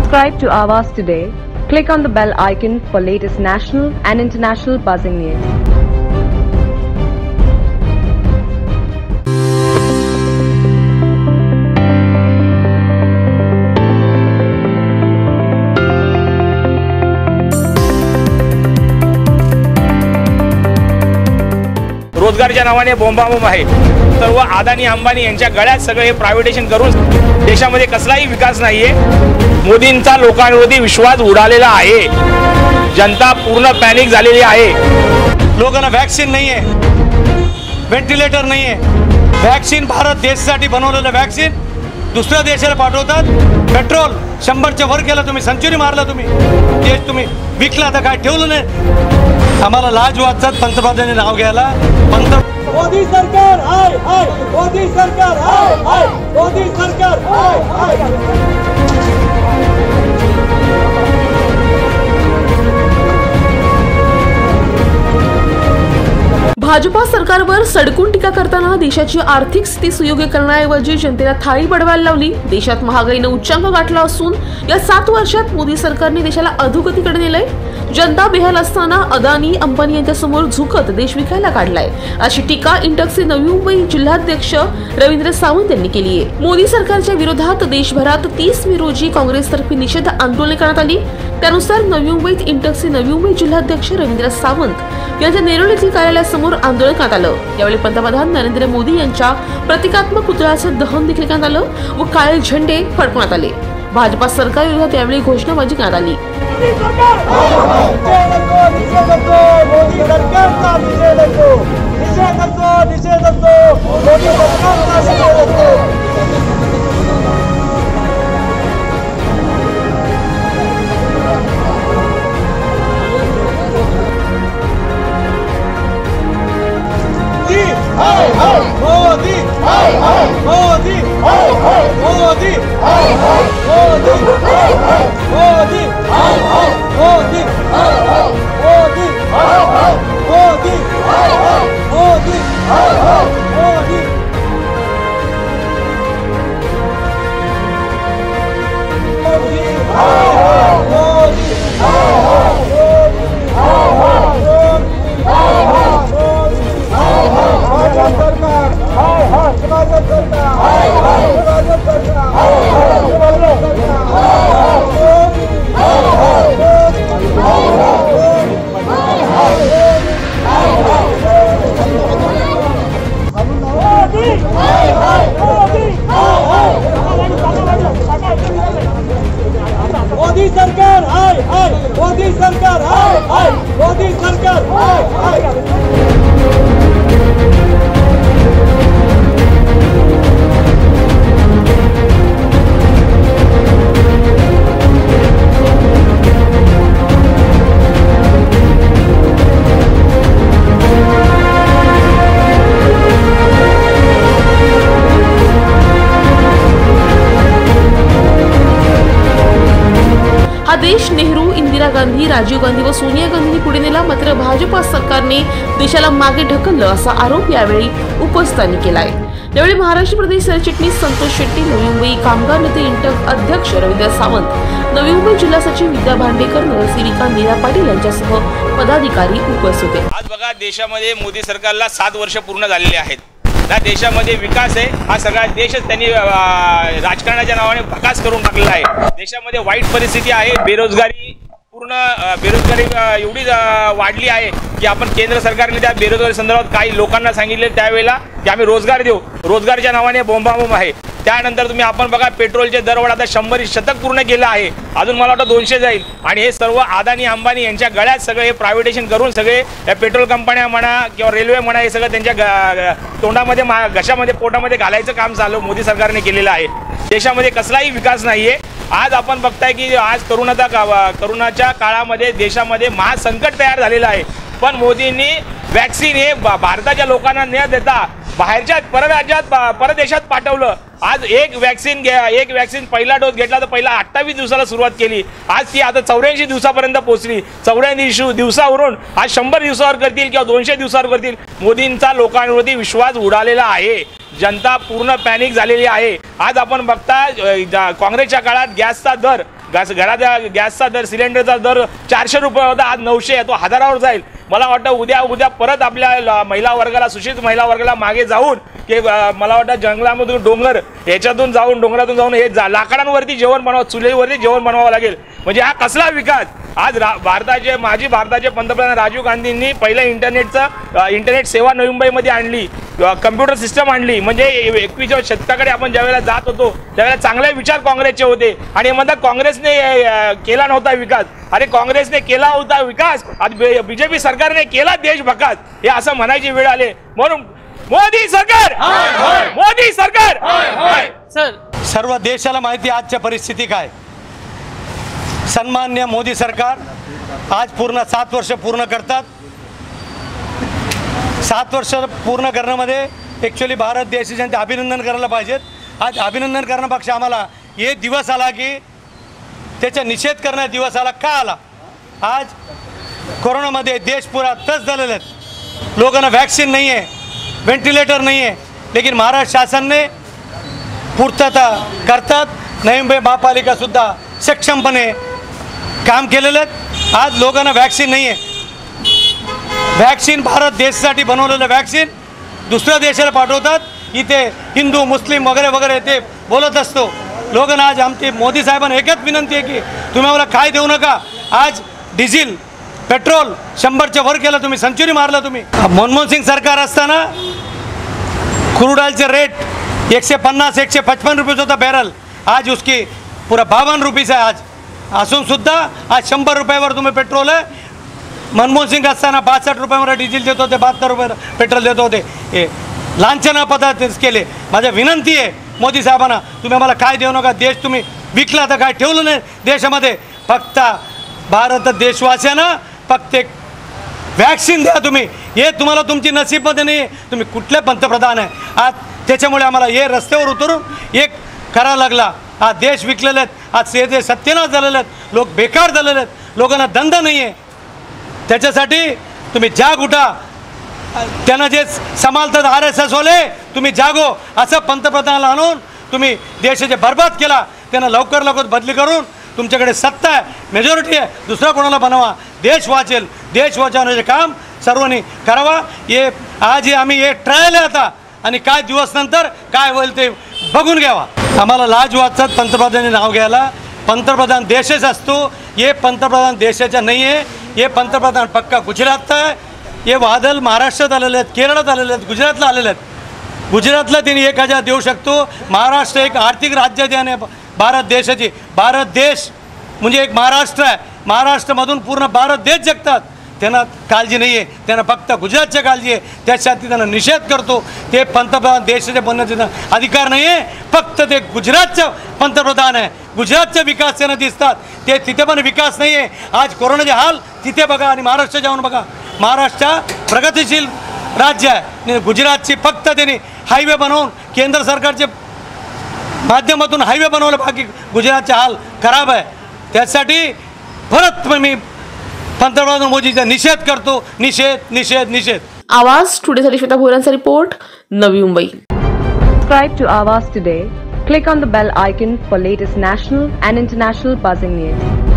Subscribe to Awaaz today. Click on the bell icon for latest national and international buzzing news. रोजगारच्या नावाने बोंबाबोंब आहे। सर्व अदानी अंबानी यांच्या गळ्यात सगळे हे प्रायव्हेटायझेशन करून देशामध्ये कसलाही विकास नाहीये। मोदींचा लोकांवरती विश्वास उडालेला आहे। जनता पूर्ण पॅनिक झालेली आहे। लोकांना वॅक्सिन नाहीये, व्हेंटिलेटर नाहीये। वॅक्सिन भारत देशासाठी बनवलेलं वॅक्सिन दुसऱ्या देशाला पाठवतात। पेट्रोल 100च्या वर केलं, तुम्ही सेंचुरी मारला, तुम्ही देश तुम्ही विकला, तर काय ठेवलं नाही। आम्हाला लाज वाटतात पंतप्रधानांनी नाव घ्यायला। मोदी सरकार हाय हाय, मोदी सरकार हाय हाय, मोदी सरकार हाय हाय। भाजपा सरकारवर सडकून टीका करताना देशाची आर्थिक स्थिती सुयोग्य करण्याऐवजी जनतेला थाळी बडवायला लावली। देशात महागाईने उच्चांक गाठला असून या 7 वर्षात मोदी सरकारने देशाला अधोगतीकडे नेलंय। जनता बेहाल असताना अदानी अंबानी यांच्या समोर झुकत देश विकायला काढलाय, अशी टीका इंटकचे नवी मुंबई जिल्हाध्यक्ष रवींद्र सावंत यांनी केली आहे। मोदी सरकारच्या विरोधात देशभरात 30 मे रोजी काँग्रेसतर्फे निषेध आंदोलन करण्यात आली। त्यानुसार नवी मुंबईत इंटकचे नवी मुंबई जिल्हाध्यक्ष रवींद्र सावंत यांच्या नेरुळ येथील कार्यालयासमोर आंदोलन करण्यात आलं। यावेळी पंतप्रधान नरेंद्र मोदी यांच्या प्रतिकात्मक पुतळ्याचं दहन देखील करण्यात आलं व काळे झेंडे फडकवण्यात आले। भाजपा सरकार विरोधात यावेळी घोषणाबाजी करण्यात आली। मोदी हाय हाय, मोदी हाय हाय, मोदी हाय हाय, मोदी हाय हाय, मोदी हाय हाय, मोदी हाय हाय, मोदी हाय हाय, मोदी हाय हाय, मोदी हाय हाय, मोदी मोदी सरकार हाय हाय, मोदी सरकार हाय हाय, मोदी सरकार हाय हाय। हा देश नेहरू, इंदिरा गांधी, राजीव गांधी व सोनिया गांधींनी पुढे नेला, मात्र भाजपा सरकारने देशाला मागे ढकललं असा आरोप यावेळी उपस्थितांनी केलाय। यावेळी महाराष्ट्र प्रदेश सरचिटणीस संतोष शेट्टी, नवी मुंबई कामगार नेते इंटक अध्यक्ष रवींद्र सावंत, नवी मुंबई जिल्हा सचिव विद्या भांडेकर, नगरसेविका मीरा पाटील यांच्यासह पदाधिकारी उपस्थित होते। आज बघा, देशामध्ये मोदी सरकारला 7 वर्ष पूर्ण झालेले आहेत। या देशामध्ये विकास आहे, हा सगळा देशच त्यांनी राजकारणाच्या नावाने भकास करून टाकलेला आहे। देशामध्ये वाईट परिस्थिती आहे, बेरोजगारी एवढी वाढली आहे की आपण केंद्र सरकारने त्या बेरोजगारी संदर्भात काही लोकांना सांगितले त्यावेळेला की आम्ही रोजगार देऊ, रोजगारच्या नावाने बोंबाबोंब आहे। त्यानंतर तुम्ही आपण बघा, पेट्रोलचे दरवाढ आता 100 शतक पूर्ण केलं आहे, अजून मला वाटतं 200 जाईल। आणि हे सर्व अदानी अंबानी यांच्या गळ्यात सगळे हे प्रायव्हेटायझेशन करून सगळे या पेट्रोल कंपन्या म्हणा किंवा रेल्वे म्हणा, हे सगळं त्यांच्या तोंडामध्ये घशामध्ये पोटामध्ये घालायचं काम चालू मोदी सरकारने केलेलं आहे। देशामध्ये कसलाही विकास नाहीये। आज आपण बघताय की आज करोनाच्या काळामध्ये देशामध्ये महासंकट तयार झालेलं आहे, पण मोदींनी वॅक्सिन हे भारताच्या लोकांना न देता बाहेरच्या परराज्यात परदेशात पाठवलं। आज एक वॅक्सिन पहिला डोस घेतला तर पहिला 28 दिवसाला सुरुवात केली, आज ती आता 84 दिवसापर्यंत पोहोचली। 84 दिवसावरून आज 100 दिवसावर करतील किंवा 200 दिवसावर करतील। मोदींचा लोकांवरती विश्वास उडालेला आहे, जनता पूर्ण पॅनिक झालेली आहे। आज आपण बघता काँग्रेसच्या काळात गॅसचा दर घराचा गॅसचा दर, सिलेंडरचा दर 400 रुपये होता, आज 900 आहे, तो 1000वर जाईल. मला वाटतं उद्या परत आपल्या महिला वर्गाला, सुशिक्षित महिला वर्गाला मागे जाऊन की मला वाटतं जंगलामधून डोंगर ह्याच्यातून जाऊन, डोंगरातून जाऊन हे लाकडांवरती जेवण बनवावं, चुलीवरती जेवण बनवावं लागेल. म्हणजे हा कसला विकास? आज माजी भारताचे पंतप्रधान राजीव गांधींनी पहिलं इंटरनेट सेवा नवी मुंबईमध्ये आणली, कम्प्युटर सिस्टम आणली. म्हणजे 21व्या शतकाकडे आपण ज्यावेळेला जात होतो त्यावेळेला चांगले विचार काँग्रेसचे होते आणि म्हणतात काँग्रेसने केला नव्हता विकास. अरे काँग्रेसने केला होता विकास, आज बीजेपी सरकारने केला देश भकास, हे असं म्हणायची वेळ आले. म्हणून मोदी सरकार, मोदी सरकार. सर्व देशाला माहिती आजच्या परिस्थिती काय. सन्मान्य मोदी सरकार आज पूर्ण 7 वर्ष पूर्ण करतात. 7 वर्ष पूर्ण करण्यामध्ये ॲक्च्युली भारत देशाची जनता अभिनंदन करायला पाहिजेत. आज अभिनंदन करण्यापेक्षा आम्हाला हे दिवस आला की त्याचा निषेध करण्याचा दिवस आला. का आला? आज कोरोनामध्ये देश पुरा तस झालेले आहेत. लोकांना वॅक्सिन नाही आहे, व्हेंटिलेटर नाही आहे, लेकिन महाराष्ट्र शासनाने पूर्तता करतात. नवी मुंबई महापालिकासुद्धा सक्षमपणे काम केलेलं आहेत. आज लोकांना वॅक्सिन नाही आहे. वॅक्सिन भारत देशासाठी बनवलेलं वॅक्सिन दुसऱ्या देशाला पाठवतात. इथे हिंदू मुस्लिम वगैरे वगैरे ते बोलत असतो. लोकांना आज आमची मोदी साहेबांना एकच विनंती आहे की तुम्ही आम्हाला काय देऊ नका. आज डिझेल पेट्रोल 100च्या वर केलं, तुम्ही सेंचुरी मारला. तुम्ही मनमोहन सिंग सरकार असताना क्रूड ऑइलचे रेट 150-155 रुपये होता बॅरल, आज उसकी पुरा 52 रुपीस आहे. आज असून सुद्धा आज 100 रुपयावर तुम्ही पेट्रोल आहे. मनमोहन सिंग असताना 62 रुपयावर डिझेल देत होते, 72 रुपये पेट्रोल देत होते. हे लांछना पद्धत केले. माझ्या विनंती आहे मोदी साहेबांना, तुम्ही आम्हाला काय देऊ नका. देश तुम्ही विकला तर काय ठेवलं नाही देशामध्ये. फक्त भारत देशवासियांना फक्त एक वॅक्सिन द्या तुम्ही. हे तुम्हाला तुमची नसीबमध्ये नाही आहे. तुम्ही कुठले पंतप्रधान आहे आज, त्याच्यामुळे आम्हाला हे रस्त्यावर उतरून एक करावं लागला. आज देश विकलेले आहेत, आज ते सत्यानाश झालेले आहेत, लोक बेकार झालेले आहेत, लोकांना धंदा नाही आहे. त्याच्यासाठी तुम्ही जाग उठा. त्यांना जे सांभाळतात RSS वाले, तुम्ही जागो. असं पंतप्रधानाला आणून तुम्ही देशाचे बर्बाद केला. त्यांना लवकर बदली करून तुमच्याकडे सत्ता आहे, मेजॉरिटी आहे, दुसरा कोणाला बनवा. देश वाचेल. देश वाचवण्याचे काम सर्वांनी करावा. हे आज हे आम्ही हे ट्रायल आहे आता, आणि काय दिवस नंतर काय होईल ते बघून घ्यावा. आम्हाला लाज वाटतात पंतप्रधानांचे नाव घ्यायला. पंतप्रधान देशच असतो. हे पंतप्रधान देशाचा नाही आहे. हे पंतप्रधान पक्का गुजरातचा आहे. हे वादळ महाराष्ट्रात आलेले आहेत, केरळात आलेले आहेत, गुजरातला आलेले आहेत. गुजरातला त्यांनी 1000 देऊ शकतो. महाराष्ट्र एक आर्थिक राजधानी आहे भारत देशाची. भारत देश म्हणजे एक महाराष्ट्र आहे. महाराष्ट्रामधून पूर्ण भारत देश जगतात. त्यांना काळजी नाही आहे, त्यांना फक्त गुजरातची काळजी आहे. त्यासाठी त्यांना निषेध करतो. ते पंतप्रधान देशाचे बनण्याचा अधिकार नाही आहे. फक्त ते गुजरातचं पंतप्रधान आहे. गुजरातचे विकास त्यांना दिसतात. ते तिथे पण विकास नाही आहे. आज कोरोनाचे हाल तिथे बघा आणि महाराष्ट्र जाऊन बघा. महाराष्ट्र प्रगतिशील राज्य आहे. गुजरातची फक्त त्यांनी हायवे बनवून केंद्र सरकारचे माध्यमातून हायवे बनवलं, बाकी गुजरातचे हाल खराब आहे. त्यासाठी परत मी पंतप्रधान मोदीचा निषेध करतो. निषेध निषेध निषेध. आवाज टुडेसाठी Shweta भोरांचा report, Navi Mumbai. Subscribe to Awaaz today. Click on the bell icon for latest national and international buzzing news.